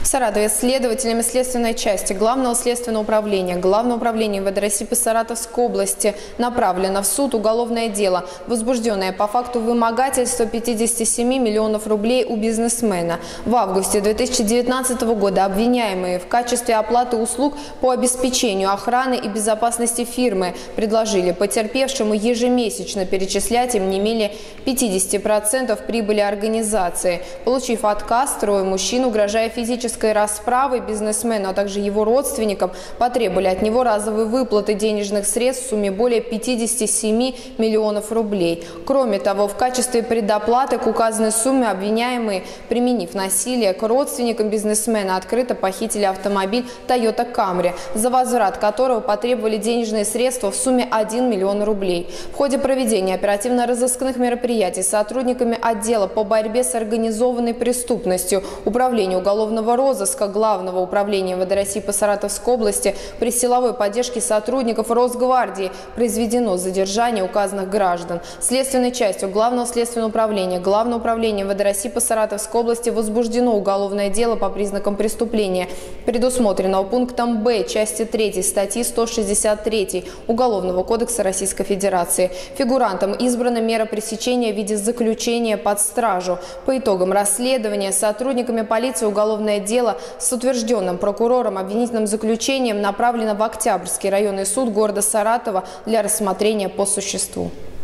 В Саратове следователями следственной части Главного следственного управления МВД России по Саратовской области направлено в суд уголовное дело, возбужденное по факту вымогательства 57 миллионов рублей у бизнесмена. В августе 2019 года обвиняемые в качестве оплаты услуг по обеспечению охраны и безопасности фирмы предложили потерпевшему ежемесячно перечислять им не менее 50% прибыли организации. Получив отказ, трое мужчин, угрожая физической расправой бизнесмену, а также его родственникам, потребовали от него разовые выплаты денежных средств в сумме более 57 миллионов рублей. Кроме того, в качестве предоплаты к указанной сумме обвиняемые, применив насилие к родственникам бизнесмена, открыто похитили автомобиль Toyota Camry, за возврат которого потребовали денежные средства в сумме 1 миллион рублей. В ходе проведения оперативно-розыскных мероприятий сотрудниками отдела по борьбе с организованной преступностью Управления уголовного розыска Главного управления МВД России по Саратовской области при силовой поддержке сотрудников Росгвардии произведено задержание указанных граждан. Следственной частью Главного следственного управления МВД России по Саратовской области возбуждено уголовное дело по признакам преступления, предусмотренного пунктом Б части 3 статьи 163 Уголовного кодекса Российской Федерации. Фигурантам избрана мера пресечения в виде заключения под стражу. По итогам расследования сотрудниками полиции уголовное дело с утвержденным прокурором обвинительным заключением направлено в Октябрьский районный суд города Саратова для рассмотрения по существу.